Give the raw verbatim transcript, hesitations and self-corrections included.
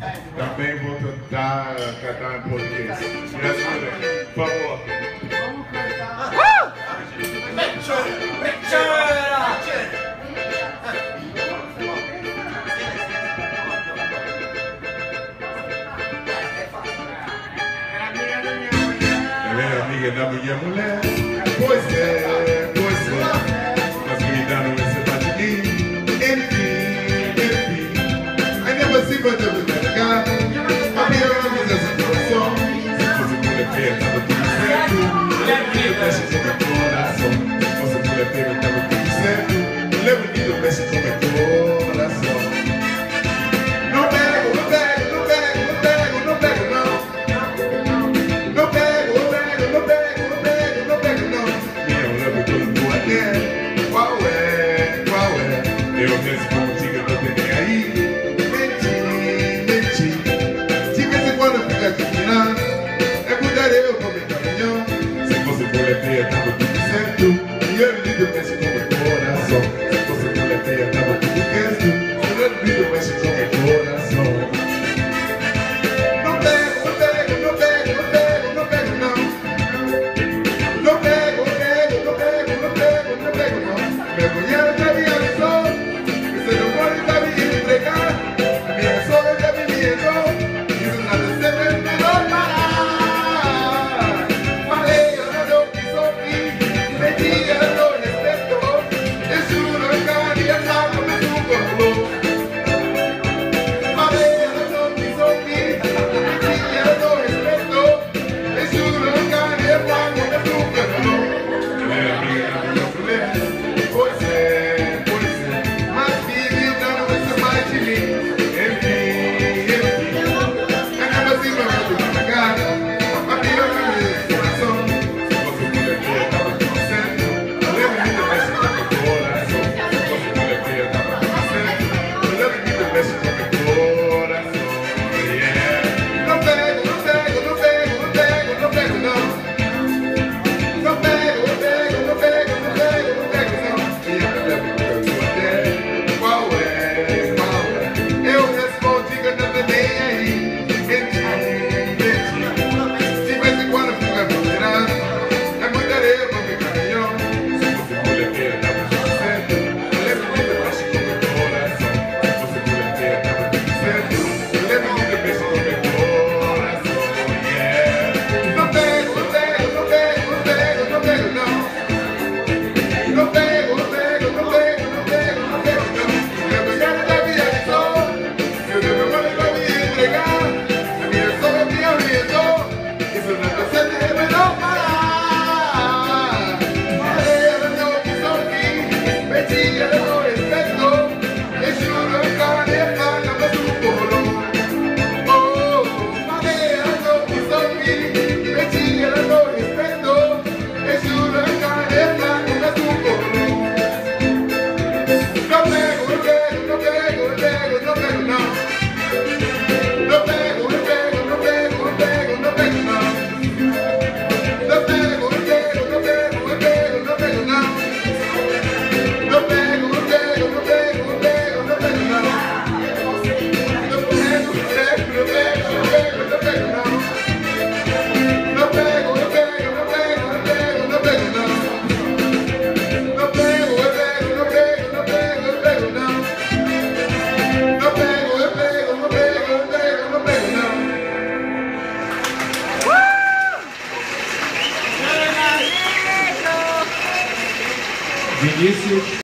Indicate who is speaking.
Speaker 1: Também vou tentar cantar em português. Me ajuda, por favor.
Speaker 2: Vamos cantar.
Speaker 3: Uh! Picture! Picture!
Speaker 1: Amiga da minha mulher, pois é, pois é, mas cuidando esse batidinho, enfim, enfim. I never see but there was that guy, a minha amiga dessa situação, se fosse por efeito, tava tudo certo, leve-me mexe com meu coração, se fosse por efeito, tava tudo certo, leve-me mexe com meu coração. Não pego, não pego, não pego, não pego, não pego não. Qual é, qual é? Eu respondo, diga, não tem nem aí. Menti, menti. De vez em quando eu fico aqui mirando, é cuidar eu com meu caminhão. Se fosse mulher feia, tava tudo certo. E eu lido, mexe com meu coração. Se fosse mulher feia, tava tudo certo. E eu lido, mexe com meu coração. Não pego, não pego, não pego, não pego, não pego, não. Não pego, não pego, não pego, não pego, não pego, não. Meu cunhado já me avisou que você não pode estar me entregar. A minha sogra já me ligou. Isso nada sempre é melhor parar. Falei, ela não quis ouvir. Menti, ela não respeitou. Eu juro, eu queria estar com o mesmo corpo. Falei, ela não quis ouvir. Menti, ela não respeitou. Eu juro, eu queria estar com o mesmo corpo. É, amiga, amiga, mulher. Pois é, pois é, mas vive dando essa mais de mim. Enfim, enfim, é nada assim pra mim na cara. A pior que coração. Se fosse mulher feia, tava tudo certo. Lembra-me do mexe com meu coração. Se fosse mulher feia, tava tudo certo. Lembra-me do mexe com meu coração. Yeah. Não pego, não pego, não pego, não pego, não pego, não. Não pego, não pego, não pego, não pego, não pego, não. E eu me lembro que eu sou até. Qual é, qual é? Eu respondi que eu não tô nem aí. Menti, menti. De vez em quando eu fico admirando. É muita areia pra meu caminhão. Se fosse mulher feia, tava tudo certo. Eu lembro que eu mexe com meu coração. Se fosse mulher feia, tava tudo certo. Eu lembro que eu mexe com meu coração. Yeah. Não pego, não pego, não pego, não pego, não pego, não. Não pego, não pego, não pego, não pego, não pego, não. Minha mulher já me avisou. Eu devo mandar pra me entregar. A minha sogra me avisou. Isso não tá sendo é melhor parar. Falei, ela não quis ouvir. Menti, ela não respeitou. Eu juro, eu caneta na mão do coro. Oh, falei, ela não quis ouvir. Menti, ela não respeitou. Eu juro, eu caneta na mão do coro. Não pego, não pego, não pego, não pego, não pego, não. Não pego, não pego, não pego, não pego, não pego, não. Não pego, não pego, não pego, não pego, não pego, não. Não pego, não pego, não pego, não pego, não pego, não. Não pego, não pego, não pego, não pego, não pego, não. Não pego, não pego, não pego, não pego, não pego, não. Não pego, eu pego, não pego, não pego, eu pego, não. Não pego, eu pego, não pego, eu pego, não pego, não.
Speaker 2: Vinícius.